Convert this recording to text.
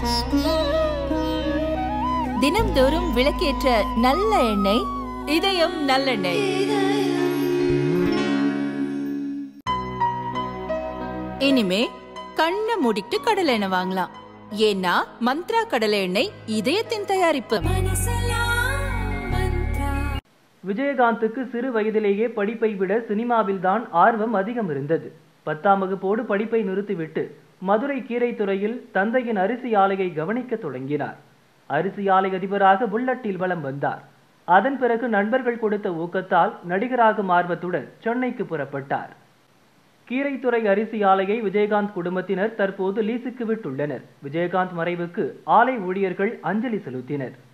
தினம்தோறும் விளக்கேற்ற நல்ல எண்ணெய் இதயம் நல்லெண்ணெய். இனிமே கண்ணை மூடிட்டு கடலை எண்ணெய் வாங்கலாம். ஏன்னா மந்த்ரா கடலை எண்ணெய் இதயத்தின் தயாரிப்பு. விஜயகாந்துக்கு சிறு வயதிலேயே படிப்பை விட சினிமாவில் தான் ஆர்வம் அதிகம் இருந்தது. 10ஆம் வகுப்போடு படிப்பை நிறுத்திவிட்டு மதுரை கீரைத்துறையில் தந்தையின் அரிசி ஆலையை கவனிக்க தொடங்கினார். அரிசி ஆலை அதிபராக புல்லட்டில் வலம் வந்தார். அதன் பிறகு நண்பர்கள் கொடுத்த ஊக்கத்தால் நடிகராகும் ஆர்வத்துடன் சென்னைக்கு புறப்பட்டார். கீரைத்துறை அரிசி ஆலையை விஜயகாந்த் குடும்பத்தினர் தற்போது லீஸுக்கு விட்டுள்ளனர். விஜயகாந்த் மறைவுக்கு ஆலை ஊழியர்கள் அஞ்சலி செலுத்தினர்.